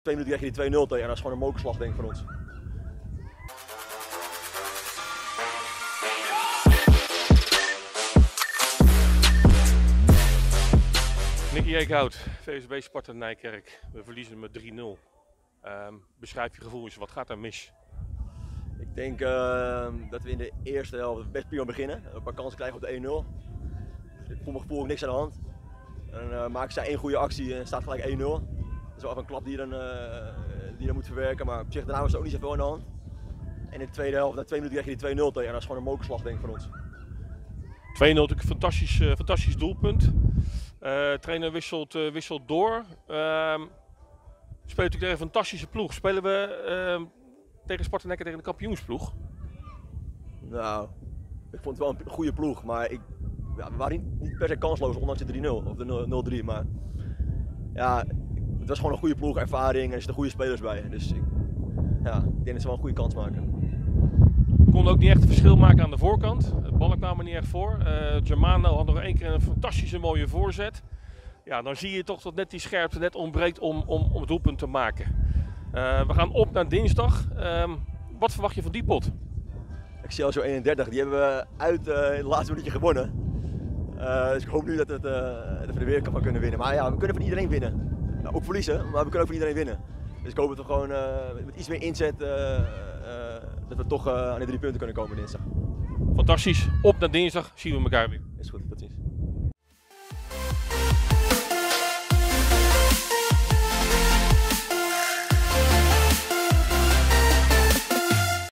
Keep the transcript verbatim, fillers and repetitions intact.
twee minuten krijg je die twee nul tegen en dat is gewoon een mokerslag denk ik van ons. Nicky Eekhout, V S B Sparta Nijkerk. We verliezen met drie nul. Um, beschrijf je gevoel eens, wat gaat daar mis? Ik denk uh, dat we in de eerste helft best prima beginnen. Een paar kansen krijgen op de één nul. Ik voel mijn gevoel ook niks aan de hand. En uh, maken zij één goede actie en staat gelijk één nul. Dat is wel even een klap die je dan, uh, die je dan moet verwerken, maar op zich daarna was er ook niet zoveel aan de hand. En in de tweede helft, na twee minuten krijg je die twee nul tegen en dat is gewoon een mokerslag denk ik van ons. twee nul natuurlijk een fantastisch, uh, fantastisch doelpunt. Uh, trainer wisselt, uh, wisselt door. Uh, we spelen natuurlijk tegen een fantastische ploeg. Spelen we uh, tegen Sparta Nijkerk tegen de kampioensploeg? Nou, ik vond het wel een goede ploeg, maar ik, ja, we waren niet, niet per se kansloos ondanks de drie nul of de nul drie. Maar ja, het was gewoon een goede ploeg, ervaring en er zitten goede spelers bij. Dus ik, ja, ik denk dat ze wel een goede kans maken. We konden ook niet echt een verschil maken aan de voorkant. De ballen kwamen niet echt voor. Uh, Germano had nog één keer een fantastische mooie voorzet. Ja, dan zie je toch dat net die scherpte net ontbreekt om, om, om het doelpunt te maken. Uh, we gaan op naar dinsdag. Uh, wat verwacht je van die pot? Excelsior eenendertig, die hebben we uit uh, in het laatste minuutje gewonnen. Uh, dus ik hoop nu dat, het, uh, dat we er weer van kunnen winnen. Maar ja, we kunnen van iedereen winnen. Nou, ook verliezen, maar we kunnen ook van iedereen winnen. Dus ik hoop dat we gewoon uh, met iets meer inzet, uh, uh, dat we toch uh, aan de drie punten kunnen komen dinsdag. Fantastisch, op naar dinsdag, zien we elkaar weer.